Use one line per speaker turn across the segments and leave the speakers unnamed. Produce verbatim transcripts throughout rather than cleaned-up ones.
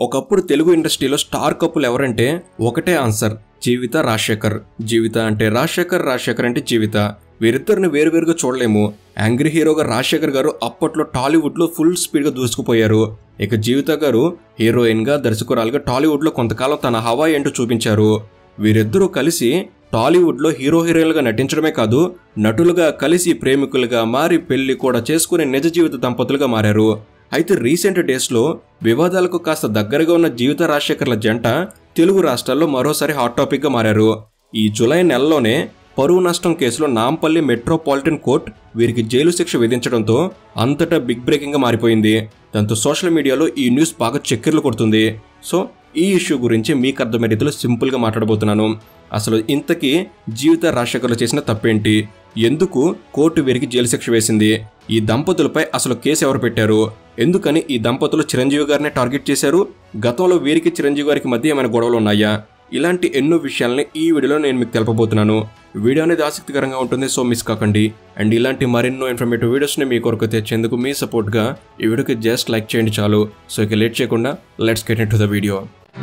ఒకప్పుడు తెలుగు ఇండస్ట్రీలో star couple ఎవరంటే ఒకటే ఆన్సర్, జీవిత రాజశేఖర్. జీవిత అంటే రాజశేఖర్, రాజశేఖర్ అంటే జీవిత. వీరిద్దరిని వేరువేరుగా చూడలేము. యాంగ్రీ హీరోగా రాజశేఖర్ గారు అప్పట్లో టాలీవుడ్లో ఫుల్ స్పీడ్గా దూసుకుపోయారు. ఇక జీవిత గారు హీరోయిన్గా, దర్శకురాలుగా టాలీవుడ్లో కొంతకాలం తన హవా ఏంటో చూపించారు. వీరిద్దరూ కలిసి టాలీవుడ్లో హీరో హీరోయిన్లుగా నటించడమే కాదు, నటులుగా కలిసి ప్రేమికులుగా మారి పెళ్లి కూడా చేసుకుని నిజ జీవిత దంపతులుగా మారారు. అయితే రీసెంట్ డేస్లో వివాదాలకు కాస్త దగ్గరగా ఉన్న జీవిత రాజశేఖర్ల జంట తెలుగు రాష్ట్రాల్లో మరోసారి హాట్ టాపిక్గా మారారు. ఈ జూలై నెలలోనే పరువు నష్టం కేసులో నాంపల్లి మెట్రోపాలిటన్ కోర్టు వీరికి జైలు శిక్ష విధించడంతో అంతటా బిగ్ బ్రేకింగ్గా మారిపోయింది. దాంతో సోషల్ మీడియాలో ఈ న్యూస్ బాగా చక్కెర్లు కొడుతుంది. సో ఈ ఇష్యూ గురించి మీకు అర్థమయ్యే రీతిలో సింపుల్గా మాట్లాడబోతున్నాను. అసలు ఇంతకీ జీవిత రాజశేఖర్లు చేసిన తప్పేంటి, ఎందుకు కోర్టు వీరికి జైలు శిక్ష వేసింది, ఈ దంపతులపై అసలు కేసు ఎవరు పెట్టారు, ఎందుకని ఈ దంపతులు చిరంజీవి గారిని టార్గెట్ చేశారు, గతంలో వీరికి చిరంజీవి గారికి మధ్య ఏమైనా గొడవలు ఉన్నాయా, ఇలాంటి ఎన్నో విషయాలని ఈ వీడియోలో నేను మీకు తెలపబోతున్నాను. వీడియో అనేది ఆసక్తికరంగా ఉంటుంది, సో మిస్ కాకండి. అండ్ ఇలాంటి మరెన్నో ఇన్ఫర్మేటివ్ వీడియోస్ని మీ కొరకు తెచ్చేందుకు మీ సపోర్ట్గా ఈ వీడియోకి జస్ట్ లైక్ చేయండి చాలు. సో ఇక లేట్ చేయకుండా let's get into the video.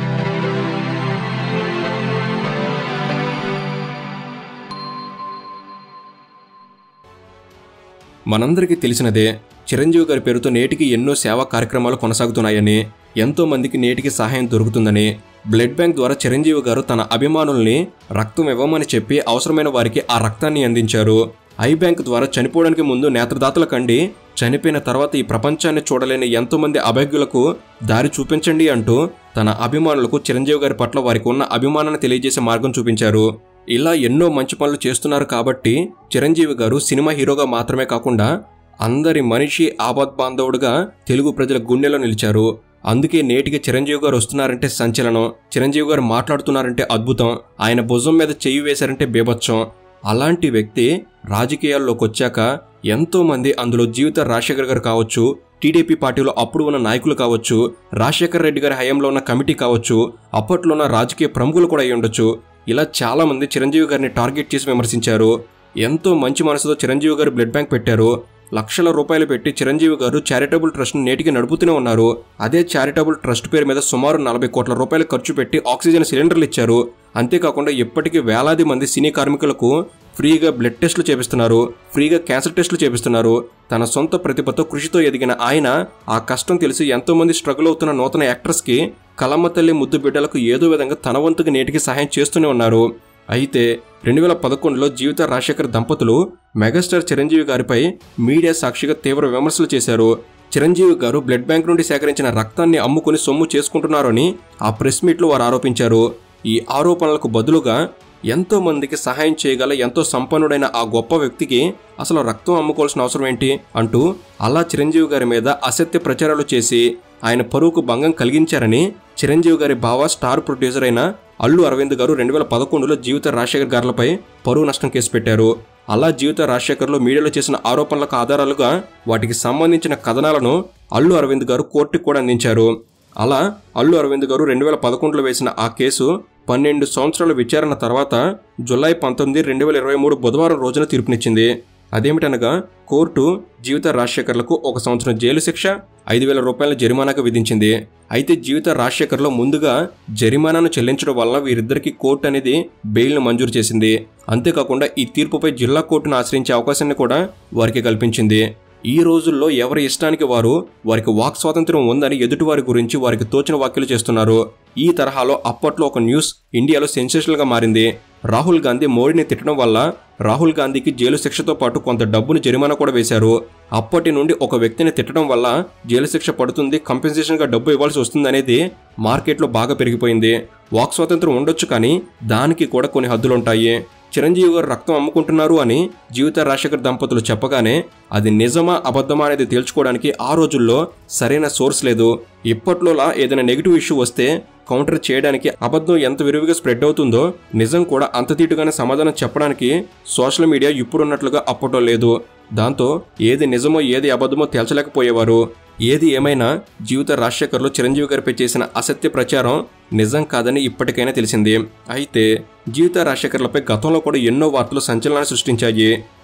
మనందరికీ తెలిసినదే, చిరంజీవి గారి పేరుతో నేటికి ఎన్నో సేవా కార్యక్రమాలు కొనసాగుతున్నాయని, ఎంతో మందికి నేటికి సహాయం దొరుకుతుందని, బ్లడ్ బ్యాంక్ ద్వారా చిరంజీవి గారు తన అభిమానుల్ని రక్తం ఇవ్వమని చెప్పి అవసరమైన వారికి ఆ రక్తాన్ని అందించారు. ఐ బ్యాంక్ ద్వారా చనిపోవడానికి ముందు నేత్రదాతల కండి, చనిపోయిన తర్వాత ఈ ప్రపంచాన్ని చూడలేని ఎంతో మంది అభాగ్యులకు దారి చూపించండి అంటూ తన అభిమానులకు చిరంజీవి గారి పట్ల వారికి ఉన్న అభిమానాన్ని తెలియజేసే మార్గం చూపించారు. ఇలా ఎన్నో మంచి పనులు చేస్తున్నారు కాబట్టి చిరంజీవి గారు సినిమా హీరోగా మాత్రమే కాకుండా అందరి మనిషి, ఆపద్ బాంధవుడుగా తెలుగు ప్రజల గుండెలో నిలిచారు. అందుకే నేటికి చిరంజీవి గారు వస్తున్నారంటే సంచలనం, చిరంజీవి గారు మాట్లాడుతున్నారంటే అద్భుతం, ఆయన భుజం మీద చెయ్యి వేశారంటే బీభత్సం. అలాంటి వ్యక్తి రాజకీయాల్లోకి వచ్చాక ఎంతో మంది, అందులో జీవిత రాజశేఖర్ గారు కావచ్చు, టీడీపీ పార్టీలో అప్పుడు ఉన్న నాయకులు కావచ్చు, రాజశేఖర్ రెడ్డి గారి హయాంలో ఉన్న కమిటీ కావచ్చు, అప్పట్లో ఉన్న రాజకీయ ప్రముఖులు కూడా అయి ఉండొచ్చు, ఇలా చాలా మంది చిరంజీవి గారిని టార్గెట్ చేసి విమర్శించారు. ఎంతో మంచి మనసుతో చిరంజీవి గారు బ్లడ్ బ్యాంక్ పెట్టారు. లక్షల రూపాయలు పెట్టి చిరంజీవి గారు చారిటబుల్ ట్రస్ట్ను నేటికి నడుపుతూనే ఉన్నారు. అదే చారిటబుల్ ట్రస్ట్ పేరు మీద సుమారు నలభై కోట్ల రూపాయలు ఖర్చు పెట్టి ఆక్సిజన్ సిలిండర్లు ఇచ్చారు. అంతేకాకుండా ఇప్పటికీ వేలాది మంది సినీ కార్మికులకు ఫ్రీగా బ్లడ్ టెస్టులు చేపిస్తున్నారు, ఫ్రీగా క్యాన్సర్ టెస్టులు చేపిస్తున్నారు. తన సొంత ప్రతిభతో కృషితో ఎదిగిన ఆయన ఆ కష్టం తెలిసి ఎంతో మంది స్ట్రగుల్ అవుతున్న నూతన యాక్టర్స్కి, కలమ్మ తల్లి ముద్దు బిడ్డలకు ఏదో విధంగా తన వంతుగా నేటికి సహాయం చేస్తూనే ఉన్నారు. అయితే రెండు వేల పదకొండులో జీవిత రాజశేఖర్ దంపతులు మెగాస్టార్ చిరంజీవి గారిపై మీడియా సాక్షిగా తీవ్ర విమర్శలు చేశారు. చిరంజీవి గారు బ్లడ్ బ్యాంక్ నుండి సేకరించిన రక్తాన్ని అమ్ముకుని సొమ్ము చేసుకుంటున్నారని ఆ ప్రెస్ మీట్లో వారు ఆరోపించారు. ఈ ఆరోపణలకు బదులుగా ఎంతో మందికి సహాయం చేయగల ఎంతో సంపన్నుడైన ఆ గొప్ప వ్యక్తికి అసలు రక్తం అమ్ముకోవాల్సిన అవసరం ఏంటి అంటూ అలా చిరంజీవి గారి మీద అసత్య ప్రచారాలు చేసి ఆయన పరువుకు భంగం కలిగించారని చిరంజీవి గారి బావ, స్టార్ ప్రొడ్యూసర్ అయిన అల్లు అరవింద్ గారు రెండు వేల పదకొండులో జీవిత రాజశేఖర్ గారులపై పరువు నష్టం కేసు పెట్టారు. అలా జీవిత రాజశేఖర్లు మీడియాలో చేసిన ఆరోపణలకు ఆధారాలుగా వాటికి సంబంధించిన కథనాలను అల్లు అరవింద్ గారు కోర్టుకు కూడా అందించారు. అలా అల్లు అరవింద్ గారు రెండు వేల పదకొండులో వేసిన ఆ కేసు పన్నెండు సంవత్సరాల విచారణ తర్వాత జూలై పంతొమ్మిది రెండు వేల ఇరవై మూడు బుధవారం రోజున తీర్పునిచ్చింది. అదేమిటనగా కోర్టు జీవిత రాజశేఖర్లకు ఒక సంవత్సరం జైలు శిక్ష, ఐదు వేల రూపాయల జరిమానాగా విధించింది. అయితే జీవిత రాజశేఖర్లో ముందుగా జరిమానాను చెల్లించడం వల్ల వీరిద్దరికీ కోర్టు అనేది బెయిల్ను మంజూరు చేసింది. అంతేకాకుండా ఈ తీర్పుపై జిల్లా కోర్టును ఆశ్రయించే అవకాశాన్ని కూడా వారికి కల్పించింది. ఈ రోజుల్లో ఎవరి ఇష్టానికి వారు వారికి వాక్ స్వాతంత్ర్యం ఉందని ఎదుటివారి గురించి వారికి తోచిన వ్యాఖ్యలు చేస్తున్నారు. ఈ తరహాలో అప్పట్లో ఒక న్యూస్ ఇండియాలో సెన్సేషనల్గా మారింది. రాహుల్ గాంధీ మోడీని తిట్టడం వల్ల రాహుల్ గాంధీకి జైలు శిక్షతో పాటు కొంత డబ్బును జరిమానా కూడా వేశారు. అప్పటి నుండి ఒక వ్యక్తిని తిట్టడం వల్ల జైలు శిక్ష పడుతుంది, కంపెన్సేషన్గా డబ్బు ఇవ్వాల్సి వస్తుంది అనేది మార్కెట్లో బాగా పెరిగిపోయింది. వాక్ స్వాతంత్రం ఉండొచ్చు, కానీ దానికి కూడా కొన్ని హద్దులుంటాయి. చిరంజీవి గారు రక్తం అమ్ముకుంటున్నారు అని జీవిత రాజశేఖర్ దంపతులు చెప్పగానే అది నిజమా అబద్ధమా అనేది తేల్చుకోవడానికి ఆ రోజుల్లో సరైన సోర్స్ లేదు. ఇప్పట్లోలా ఏదైనా నెగిటివ్ ఇష్యూ వస్తే కౌంటర్ చేయడానికి అబద్ధం ఎంత విరివిగా స్ప్రెడ్ అవుతుందో నిజం కూడా అంత తీటుగానే సమాధానం చెప్పడానికి సోషల్ మీడియా ఇప్పుడున్నట్లుగా అప్పట్లో లేదు. దాంతో ఏది నిజమో ఏది అబద్ధమో తేల్చలేకపోయేవారు. ఏది ఏమైనా జీవిత రాజశేఖర్లు చిరంజీవి గారిపై చేసిన అసత్య ప్రచారం నిజం కాదని ఇప్పటికైనా తెలిసింది. అయితే జీవిత రాజశేఖర్లపై గతంలో కూడా ఎన్నో వార్తలు సంచలనాన్ని సృష్టించాయి.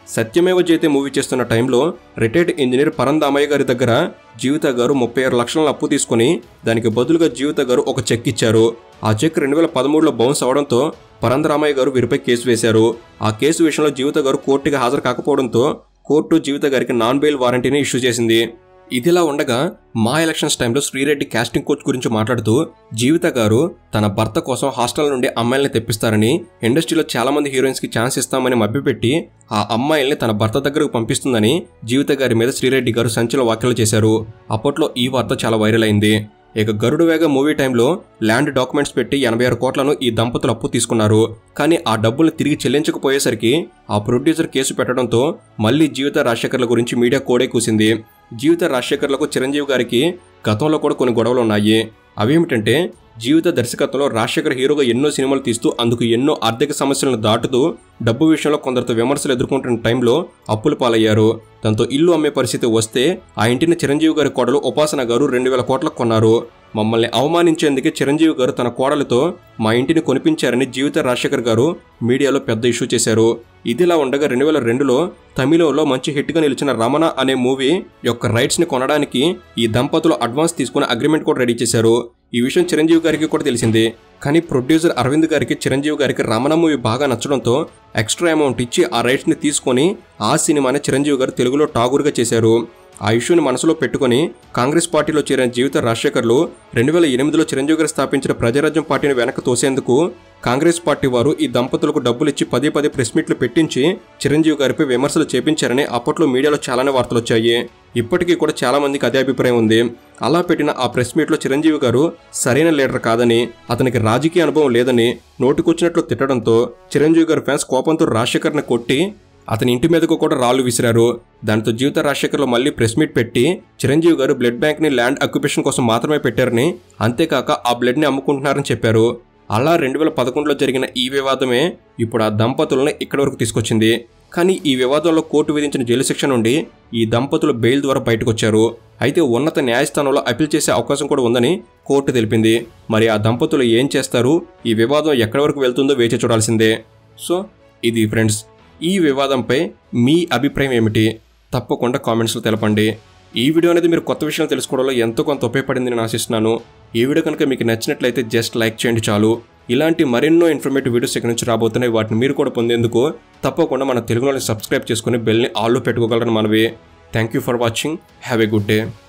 సత్యమేవ జయతే మూవీ చేస్తున్న టైంలో రిటైర్డ్ ఇంజనీర్ పరందామయ్య గారి దగ్గర జీవిత గారు ముప్పై ఆరు లక్షలను అప్పు తీసుకుని దానికి బదులుగా జీవిత గారు ఒక చెక్ ఇచ్చారు. ఆ చెక్ రెండు వేల పదమూడులో బౌన్స్ అవడంతో పరందామయ్య గారు వీరిపై కేసు వేశారు. ఆ కేసు విషయంలో జీవిత గారు కోర్టుకి హాజరు కాకపోవడంతో కోర్టు జీవిత గారికి నాన్ బెయిల్ వారంటీని ఇష్యూ చేసింది. ఇదిలా ఉండగా మా ఎలక్షన్స్ టైంలో శ్రీరెడ్డి కాస్టింగ్ కోచ్ గురించి మాట్లాడుతూ జీవిత గారు తన భర్త కోసం హాస్టల్ నుండి అమ్మాయిల్ని తెప్పిస్తారని, ఇండస్ట్రీలో చాలా మంది హీరోయిన్స్ కి ఛాన్స్ ఇస్తామని మభ్యపెట్టి ఆ అమ్మాయిల్ని తన భర్త దగ్గరకు పంపిస్తుందని జీవిత గారి మీద శ్రీరెడ్డి గారు సంచలన వ్యాఖ్యలు చేశారు. అప్పట్లో ఈ వార్త చాలా వైరల్ అయింది. ఇక గరుడు వేగ మూవీ టైంలో ల్యాండ్ డాక్యుమెంట్స్ పెట్టి ఎనభై ఆరు కోట్లను ఈ దంపతులు అప్పు తీసుకున్నారు. కానీ ఆ డబ్బుల్ని తిరిగి చెల్లించకపోయేసరికి ఆ ప్రొడ్యూసర్ కేసు పెట్టడంతో మళ్లీ జీవిత రాజశేఖర్ల గురించి మీడియా కోడే కూసింది. జీవిత రాజశేఖర్లకు చిరంజీవి గారికి గతంలో కూడా కొన్ని గొడవలు ఉన్నాయి. అవేమిటంటే జీవిత దర్శకత్వంలో రాజశేఖర్ హీరోగా ఎన్నో సినిమాలు తీస్తూ అందుకు ఎన్నో ఆర్థిక సమస్యలను దాటుతూ డబ్బు విషయంలో కొందరితో విమర్శలు ఎదుర్కొంటున్న టైంలో అప్పులు పాలయ్యారు. దాంతో ఇల్లు అమ్మే పరిస్థితి వస్తే ఆ ఇంటిని చిరంజీవి గారి కోడలు ఉపాసన గారు రెండు వేల కోట్లకు కొన్నారు. మమ్మల్ని అవమానించేందుకే చిరంజీవి గారు తన కోడలతో మా ఇంటిని కొనిపించారని జీవిత రాజశేఖర్ గారు మీడియాలో పెద్ద ఇష్యూ చేశారు. ఇదిలా ఉండగా రెండు వేల రెండులో తమిళంలో మంచి హిట్గా నిలిచిన రమణ అనే మూవీ యొక్క రైట్స్ ని కొనడానికి ఈ దంపతులు అడ్వాన్స్ తీసుకుని అగ్రిమెంట్ కూడా రెడీ చేశారు. ఈ విషయం చిరంజీవి గారికి కూడా తెలిసింది. కానీ ప్రొడ్యూసర్ అరవింద్ గారికి చిరంజీవి గారికి రమణ మూవీ బాగా నచ్చడంతో ఎక్స్ట్రా అమౌంట్ ఇచ్చి ఆ రైట్స్ ని తీసుకొని ఆ సినిమాని చిరంజీవి గారు తెలుగులో టాగూర్గా చేశారు. ఆ ఇష్యూని మనసులో పెట్టుకుని కాంగ్రెస్ పార్టీలో చేరిన జీవిత రాజశేఖర్లు రెండు వేల ఎనిమిదిలో చిరంజీవి గారు స్థాపించిన ప్రజారాజ్యం పార్టీని వెనక్కి తోసేందుకు కాంగ్రెస్ పార్టీ వారు ఈ దంపతులకు డబ్బులు ఇచ్చి పదే పదే ప్రెస్ మీట్లు పెట్టించి చిరంజీవి గారిపై విమర్శలు చేపించారని అప్పట్లో మీడియాలో చాలానే వార్తలు వచ్చాయి. ఇప్పటికీ కూడా చాలా మందికి అదే అభిప్రాయం ఉంది. అలా పెట్టిన ఆ ప్రెస్ మీట్లో చిరంజీవి గారు సరైన లీడర్ కాదని, అతనికి రాజకీయ అనుభవం లేదని నోటికొచ్చినట్లు తిట్టడంతో చిరంజీవి గారి ఫ్యాన్స్ కోపంతో రాజశేఖర్ని కొట్టి అతని ఇంటి మీదకు కూడా రాళ్లు విసిరారు. దాంతో జీవిత రాజశేఖర్లో మళ్లీ ప్రెస్ మీట్ పెట్టి చిరంజీవి గారు బ్లడ్ బ్యాంక్ ని ల్యాండ్ అక్యుపేషన్ కోసం మాత్రమే పెట్టారని, అంతేకాక ఆ బ్లడ్ ని అమ్ముకుంటున్నారని చెప్పారు. అలా రెండు వేల పదకొండులో జరిగిన ఈ వివాదమే ఇప్పుడు ఆ దంపతులను ఇక్కడి వరకు తీసుకొచ్చింది. కానీ ఈ వివాదంలో కోర్టు విధించిన జైలు శిక్ష నుండి ఈ దంపతులు బెయిల్ ద్వారా బయటకొచ్చారు. అయితే ఉన్నత న్యాయస్థానంలో అప్పీల్ చేసే అవకాశం కూడా ఉందని కోర్టు తెలిపింది. మరి ఆ దంపతులు ఏం చేస్తారు, ఈ వివాదం ఎక్కడి వరకు వెళ్తుందో వేచి చూడాల్సిందే. సో ఇది ఫ్రెండ్స్, ఈ వివాదంపై మీ అభిప్రాయం ఏమిటి తప్పకుండా కామెంట్స్లో తెలపండి. ఈ వీడియో అనేది మీరు కొత్త విషయాలు తెలుసుకోవడంలో ఎంతో కొంత ఉపయోగపడింది నేను ఆశిస్తున్నాను. ఈ వీడియో కనుక మీకు నచ్చినట్లయితే జస్ట్ లైక్ చేయండి చాలు. ఇలాంటి మరెన్నో ఇన్ఫర్మేటివ్ వీడియోస్ ఇక్కడ నుంచి రాబోతున్నాయి. వాటిని మీరు కూడా పొందేందుకు తప్పకుండా మన తెలుగులోని సబ్స్క్రైబ్ చేసుకుని బెల్ని ఆల్లో పెట్టుకోగలరని మనవి. Thank you for watching. Have a good day.